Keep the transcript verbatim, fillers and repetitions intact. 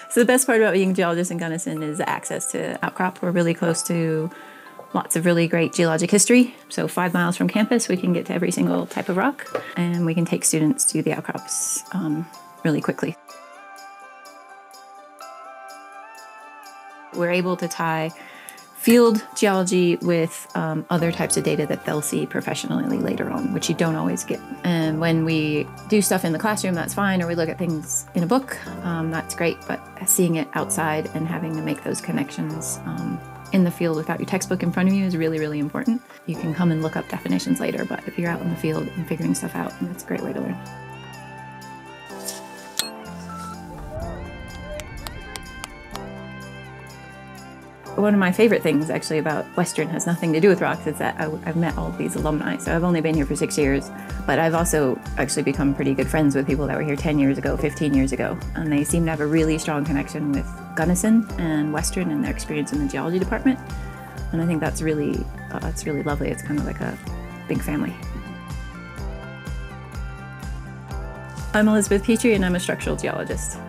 So the best part about being a geologist in Gunnison is the access to outcrop. We're really close to lots of really great geologic history. So five miles from campus, we can get to every single type of rock, and we can take students to the outcrops um, really quickly. We're able to tie field geology with um, other types of data that they'll see professionally later on, which you don't always get. And when we do stuff in the classroom, that's fine, or we look at things in a book, um, that's great, but seeing it outside and having to make those connections um, in the field without your textbook in front of you is really, really important. You can come and look up definitions later, but if you're out in the field and figuring stuff out, that's a great way to learn. One of my favorite things actually about Western has nothing to do with rocks is that I, I've met all of these alumni. So I've only been here for six years, but I've also actually become pretty good friends with people that were here ten years ago, fifteen years ago. And they seem to have a really strong connection with Gunnison and Western and their experience in the geology department. And I think that's really, uh, it's really lovely. It's kind of like a big family. I'm Elizabeth Petrie and I'm a structural geologist.